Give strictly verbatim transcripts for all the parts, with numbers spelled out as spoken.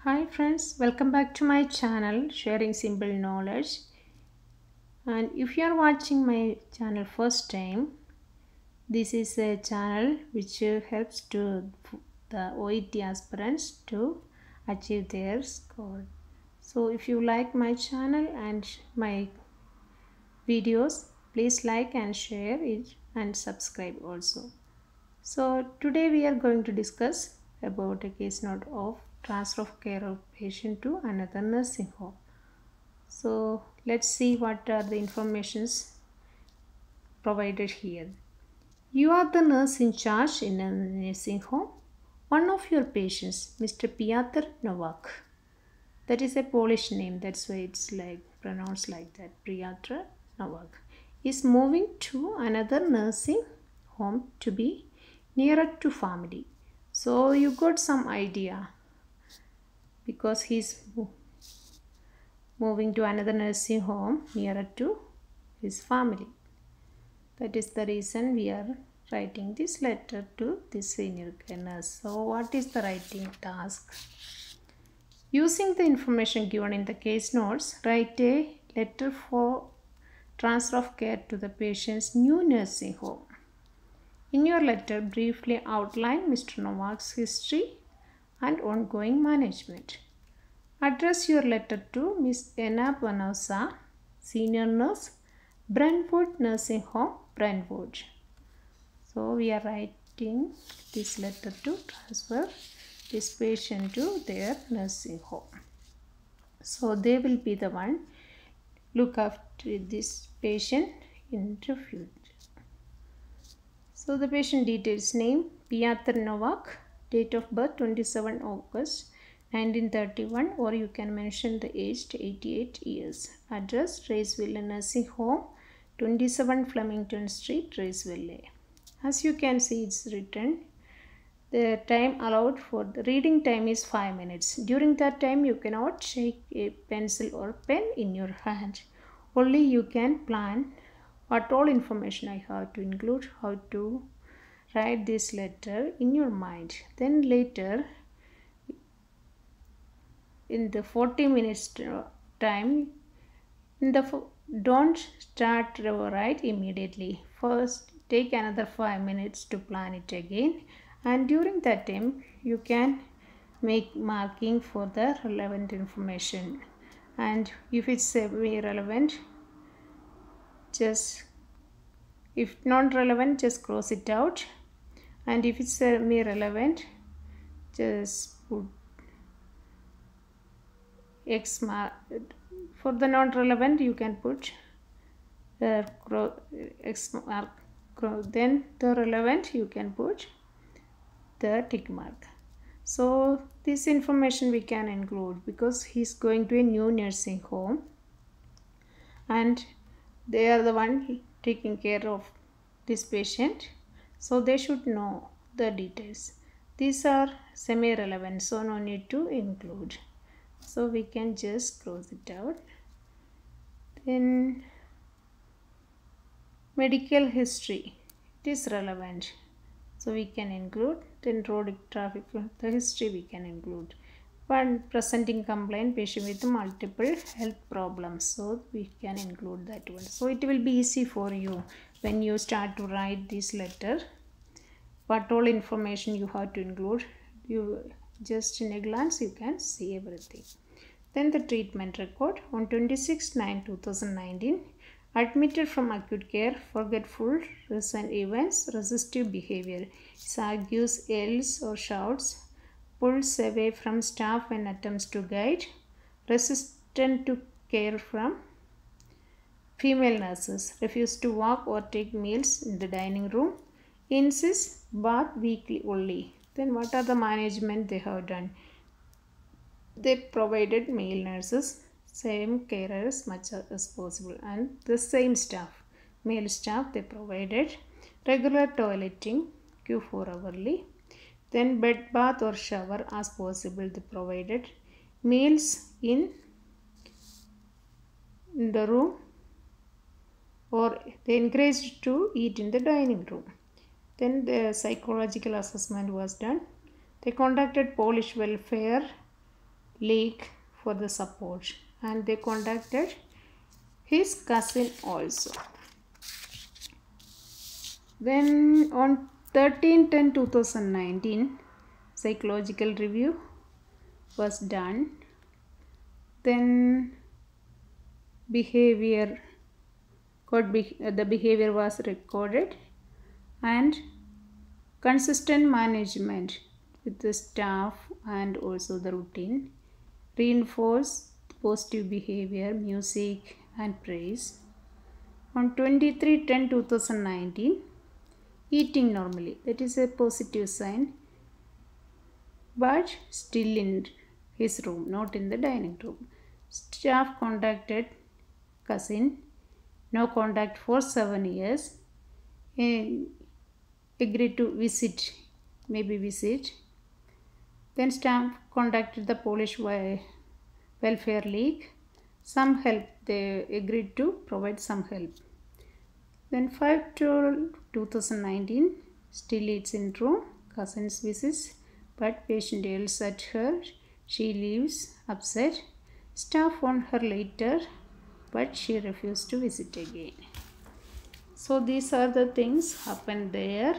Hi friends, welcome back to my channel Sharing Simple Knowledge. And if you are watching my channel first time, this is a channel which uh, helps to the O E T aspirants to achieve their score. So if you like my channel and my videos, please like and share it and subscribe also. So today we are going to discuss about a case note of transfer of care of patient to another nursing home. So let's see what are the informations provided here. You are the nurse in charge in a nursing home. One of your patients, Mister Piotr Novak, that is a Polish name, that's why it's like pronounced like that, Piotr Novak, is moving to another nursing home to be nearer to family. So you got some idea because he's moving to another nursing home nearer to his family. That is the reason we are writing this letter to this senior care nurse. So what is the writing task? Using the information given in the case notes, write a letter for transfer of care to the patient's new nursing home. In your letter, briefly outline Mister Novak's history and ongoing management. Address your letter to Miss Anna Panosa, Senior Nurse, Brentwood Nursing Home, Brentwood. So we are writing this letter to transfer this patient to their nursing home. So they will be the one look after this patient in the future. So the patient details: name Piotr Novak, date of birth twenty-seven August nineteen thirty-one, or you can mention the age to eighty-eight years. Address: Raceville Nursing Home, twenty-seven Flemington Street, Raceville. As you can see, it's written. The time allowed for the reading time is five minutes. During that time, you cannot take a pencil or pen in your hand. Only you can plan what all information I have to include, how to write this letter in your mind. Then later, in the forty minutes time, in the don't start write immediately. First, take another five minutes to plan it again, and during that time you can make marking for the relevant information, and if it's semi relevant, just if not relevant, just cross it out, and if it's semi relevant, just put X mark. For the not relevant, you can put uh, X mark. Then the relevant, you can put the tick mark. So this information we can include because he's going to a new nursing home and they are the one taking care of this patient, so they should know the details. These are semi-relevant, so no need to include, so we can just close it out. Then medical history, it is relevant, so we can include. Then road traffic, the history we can include. One presenting complaint, patient with multiple health problems, so we can include that one. So it will be easy for you when you start to write this letter. What all information you have to include, you just in a glance you can see everything. Then the treatment record on twenty-sixth nine two thousand nineteen. Admitted from acute care, forgetful, recent events, resistive behavior. He argues, yells or shouts, pulls away from staff and attempts to guide, resistant to care from female nurses, refuse to walk or take meals in the dining room, insists bath weekly only. Then what are the management they have done? They provided male nurses, same care as much as possible, and the same staff, male staff, they provided regular toileting, Q four hourly. Then bed bath or shower as possible, they provided meals in, in the room, or they encouraged to eat in the dining room. Then the psychological assessment was done. They conducted Polish welfare league for the support, and they contacted his cousin also. Then on thirteen ten two thousand nineteen, psychological review was done. Then behavior, the behavior was recorded, and consistent management with the staff and also the routine, reinforce positive behavior, music and praise. On twenty-three ten two thousand nineteen, eating normally, that is a positive sign, but still in his room, not in the dining room. Staff contacted cousin, no contact for seven years, and agreed to visit, maybe visit. Then staff contacted the Polish Welfare League, some help, they agreed to provide some help. Then five twelve two thousand nineteen, still it's in room, cousins visits, but patient yells at her, she leaves upset. Staff warned her later, but she refused to visit again. So these are the things happened there.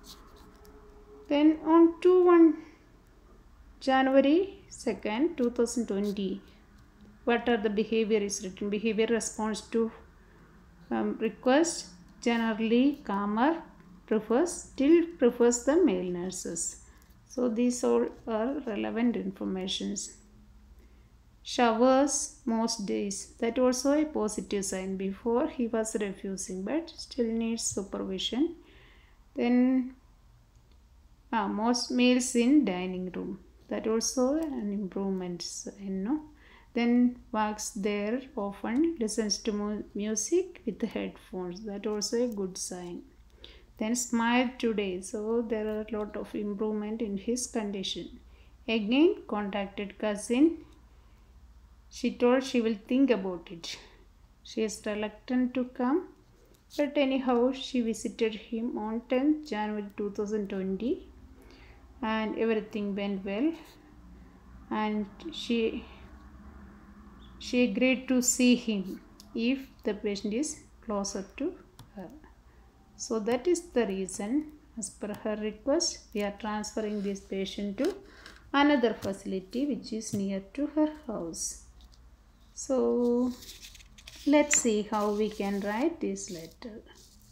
Then on twenty-first January second two thousand twenty, what are the behavior is written? Behavior response to um, request, generally calmer, prefers, still prefers the male nurses. So these all are relevant informations. Showers most days, that also a positive sign. Before he was refusing, but still needs supervision. Then ah, most males in dining room, that also an improvement sign, no? Then walks there often, listens to mu music with headphones, that also a good sign. Then smile today, so there are a lot of improvement in his condition. Again contacted cousin, she told she will think about it. She is reluctant to come, but anyhow she visited him on tenth January two thousand twenty, and everything went well, and she she agreed to see him if the patient is closer to her. So that is the reason, as per her request, we are transferring this patient to another facility which is near to her house. So let's see how we can write this letter.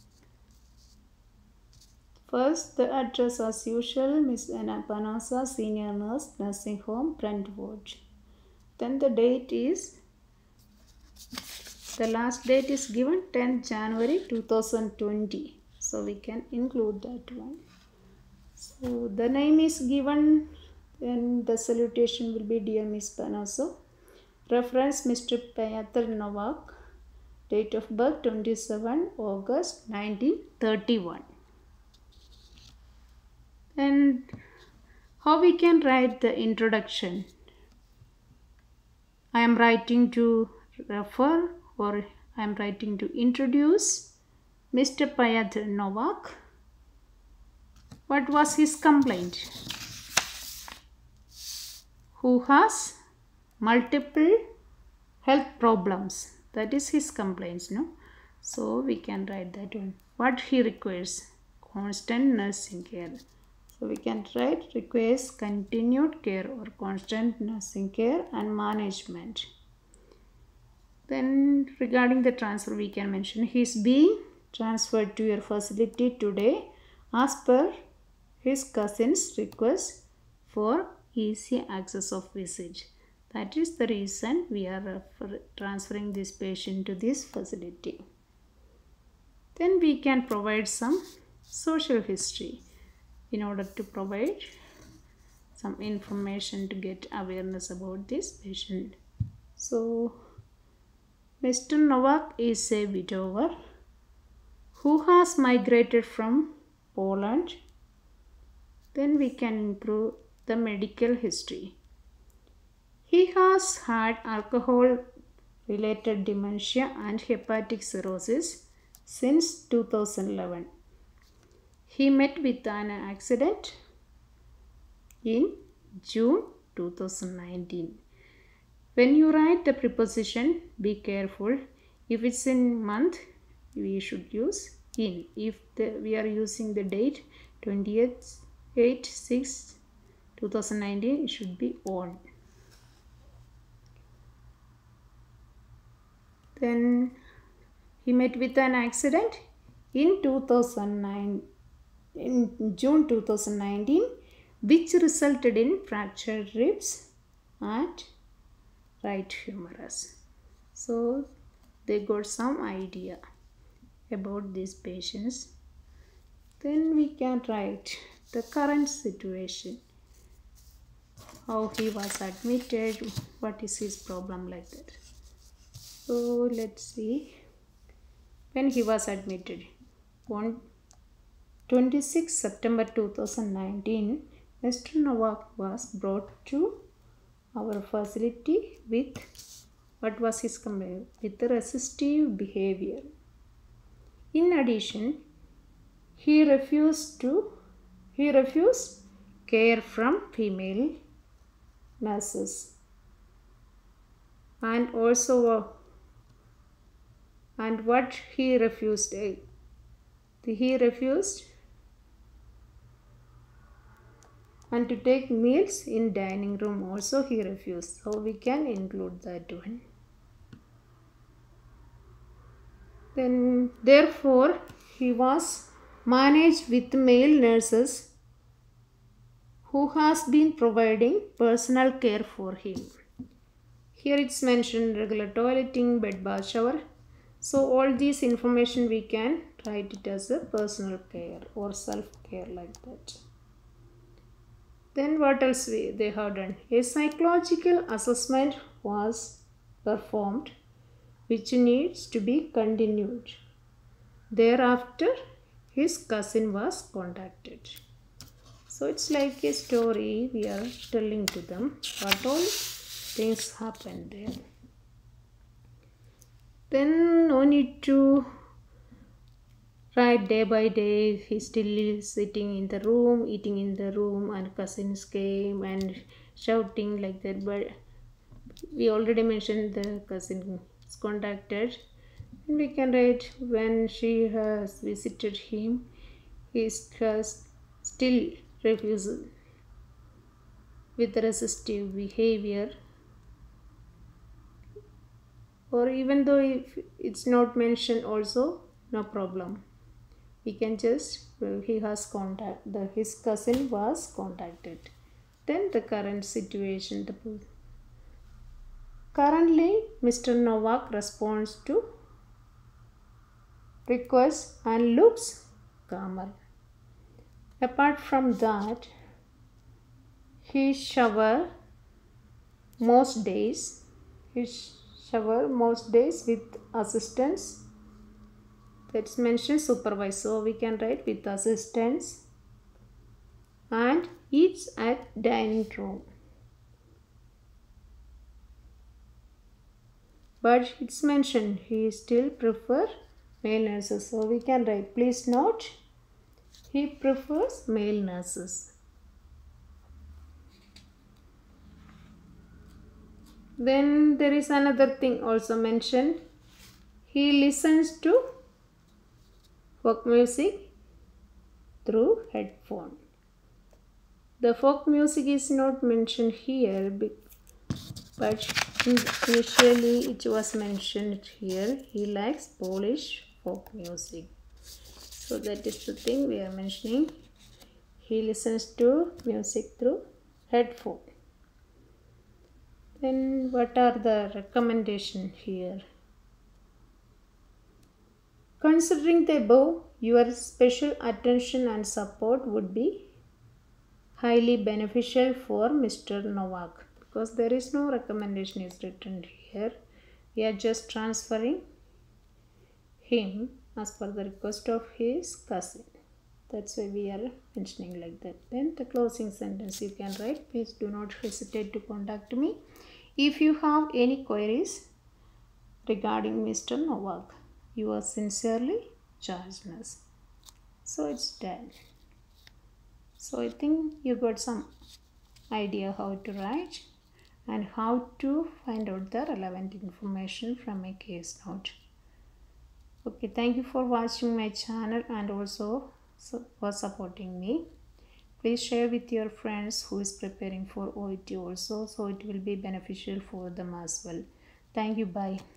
First, the address as usual, Miss Anna Panosa, Senior Nurse, Nursing Home, Brentwood. Then the date is, the last date is given tenth January two thousand twenty. So we can include that one. So the name is given, then the salutation will be Dear Miss Panosa. Reference Mister Pyotr Novak. Date of birth twenty-seventh August nineteen thirty-one. And how we can write the introduction? I am writing to refer, or I am writing to introduce Mister Pyotr Novak. What was his complaint? Who has multiple health problems. That is his complaints, no? So we can write that one. What he requires? Constant nursing care. So we can write requires continued care or constant nursing care and management. Then regarding the transfer, we can mention he is being transferred to your facility today as per his cousin's request for easy access of visit. That is the reason we are transferring this patient to this facility. Then we can provide some social history in order to provide some information to get awareness about this patient. So Mister Novak is a widower who has migrated from Poland. Then we can improve the medical history. He has had alcohol-related dementia and hepatic cirrhosis since two thousand eleven. He met with an accident in June two thousand nineteen. When you write the preposition, be careful. If it's in month, we should use in. If the, we are using the date twentieth eight six two thousand nineteen, it should be on. Then he met with an accident in two thousand nine, in June two thousand nineteen, which resulted in fractured ribs at right humerus. So they got some idea about these patients. Then we can write the current situation, how he was admitted, what is his problem, like that. So let's see. When he was admitted on twenty-sixth September two thousand nineteen, Mister Novak was brought to our facility with, what was his complaint? With resistive behavior. In addition, he refused to he refused care from female nurses, and also uh, and what he refused eh, he refused and to take meals in dining room also he refused, so we can include that one. Then therefore he was managed with male nurses who has been providing personal care for him. Here it's mentioned regular toileting, bed bath, shower. So all these information we can write it as a personal care or self-care, like that. Then what else we, they have done? A psychological assessment was performed which needs to be continued. Thereafter his cousin was contacted. So it's like a story we are telling to them what all things happened there. Then no need to write day by day. He still is sitting in the room, eating in the room, and cousins came and shouting like that. But we already mentioned the cousin is contacted. And we can write when she has visited him, he has still refused with resistive behavior. Or even though if it's not mentioned also, no problem. We can just, well, he has contact, the, his cousin was contacted. Then the current situation. The, currently, Mister Novak responds to requests and looks calmer. Apart from that, he shower most days. He shower most days with assistance. That's mentioned supervised, so we can write with assistance, and eats at dining room. But it's mentioned he still prefer male nurses, so we can write, please note, he prefers male nurses. Then there is another thing also mentioned. He listens to folk music through headphone. The folk music is not mentioned here, but initially it was mentioned here. He likes Polish folk music. So that is the thing we are mentioning. He listens to music through headphone. Then what are the recommendations here? Considering the above, your special attention and support would be highly beneficial for Mister Novak, because there is no recommendation is written here. We are just transferring him as per the request of his cousin. That's why we are mentioning like that. Then the closing sentence you can write, please do not hesitate to contact me if you have any queries regarding Mister Novak. Yours sincerely, Charles Nurse. So it's done. So I think you got some idea how to write, and how to find out the relevant information from a case note. Okay, thank you for watching my channel and also for supporting me. Please share with your friends who is preparing for O E T also, so it will be beneficial for them as well. Thank you. Bye.